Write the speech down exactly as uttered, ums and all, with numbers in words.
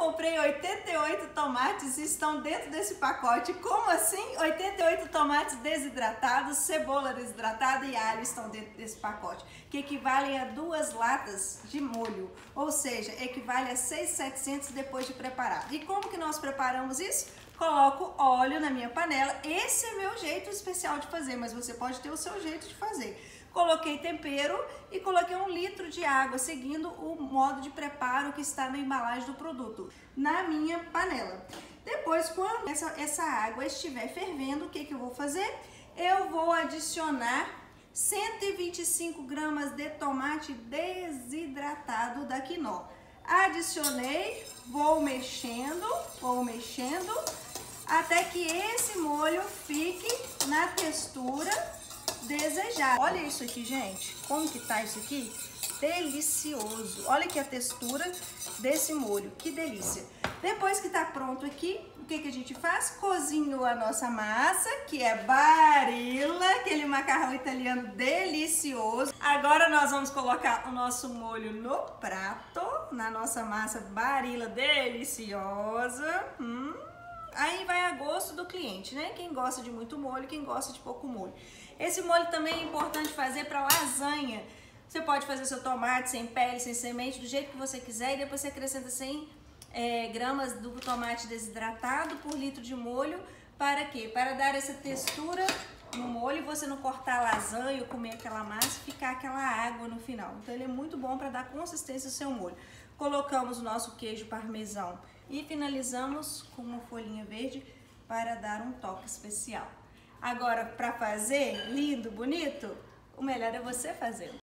comprei oitenta e oito tomates e estão dentro desse pacote. Como assim? oitenta e oito tomates desidratados, cebola desidratada e alho estão dentro desse pacote, que equivalem a duas latas de molho, ou seja, equivale a seis mil e setecentos depois de preparado. E como que nós preparamos isso? Coloco óleo na minha panela. Esse é meu jeito especial de fazer, mas você pode ter o seu jeito de fazer. Coloquei tempero e coloquei um litro de água, seguindo o modo de preparo que está na embalagem do produto, na minha panela. Depois, quando essa, essa água estiver fervendo, o que, que eu vou fazer? Eu vou adicionar cento e vinte e cinco gramas de tomate desidratado da Quinó. Adicionei, vou mexendo, vou mexendo, até que esse molho fique na textura desejada. Olha isso aqui, gente, como que tá isso aqui? Delicioso. Olha aqui a textura desse molho, que delícia. Depois que tá pronto aqui, o que que a gente faz? Cozinho a nossa massa, que é Barilla, aquele macarrão italiano delicioso. Agora nós vamos colocar o nosso molho no prato, na nossa massa Barilla deliciosa. Hum. Aí vai a gosto do cliente, né? Quem gosta de muito molho, quem gosta de pouco molho. Esse molho também é importante fazer para lasanha. Você pode fazer seu tomate sem pele, sem semente, do jeito que você quiser, e depois você acrescenta cem é, gramas do tomate desidratado por litro de molho. Para quê? Para dar essa textura no molho e você não cortar a lasanha ou comer aquela massa e ficar aquela água no final. Então ele é muito bom para dar consistência ao seu molho. Colocamos o nosso queijo parmesão e finalizamos com uma folhinha verde para dar um toque especial. Agora, para fazer lindo, bonito, o melhor é você fazer.